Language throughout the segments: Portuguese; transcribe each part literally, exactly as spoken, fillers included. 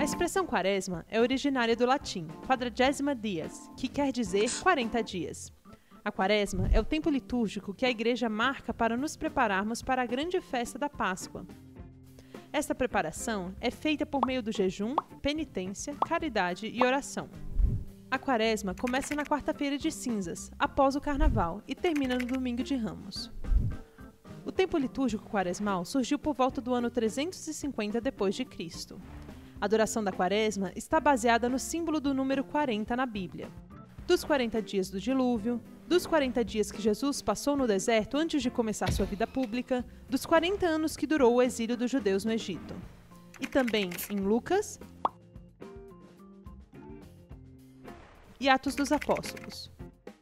expressão quaresma é originária do latim quadragesima dies, que quer dizer quarenta dias. A quaresma é o tempo litúrgico que a Igreja marca para nos prepararmos para a grande festa da Páscoa. Esta preparação é feita por meio do jejum, penitência, caridade e oração. A quaresma começa na quarta-feira de cinzas, após o carnaval, e termina no domingo de Ramos. O tempo litúrgico quaresmal surgiu por volta do ano trezentos e cinquenta depois de Cristo. A duração da quaresma está baseada no símbolo do número quarenta na Bíblia. Dos quarenta dias do dilúvio, dos quarenta dias que Jesus passou no deserto antes de começar sua vida pública, dos quarenta anos que durou o exílio dos judeus no Egito. E também em Lucas e Atos dos Apóstolos.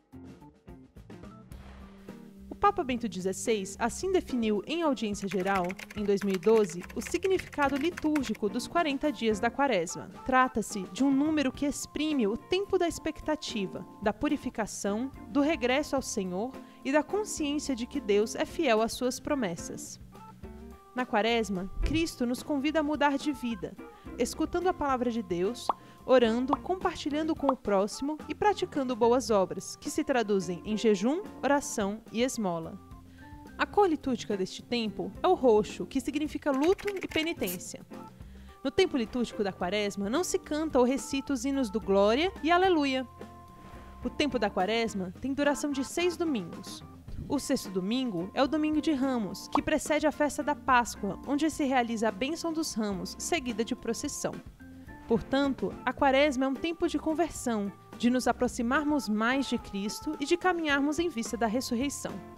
O Papa Bento dezesseis assim definiu em audiência geral, em dois mil e doze, o significado litúrgico dos quarenta dias da Quaresma. Trata-se de um número que exprime o tempo da expectativa, da purificação, do regresso ao Senhor e da consciência de que Deus é fiel às suas promessas. Na Quaresma, Cristo nos convida a mudar de vida, escutando a palavra de Deus, orando, compartilhando com o próximo e praticando boas obras, que se traduzem em jejum, oração e esmola. A cor litúrgica deste tempo é o roxo, que significa luto e penitência. No tempo litúrgico da Quaresma não se canta ou recita os hinos do Glória e Aleluia. O tempo da Quaresma tem duração de seis domingos. O sexto domingo é o domingo de Ramos, que precede a festa da Páscoa, onde se realiza a bênção dos ramos, seguida de procissão. Portanto, a Quaresma é um tempo de conversão, de nos aproximarmos mais de Cristo e de caminharmos em vista da ressurreição.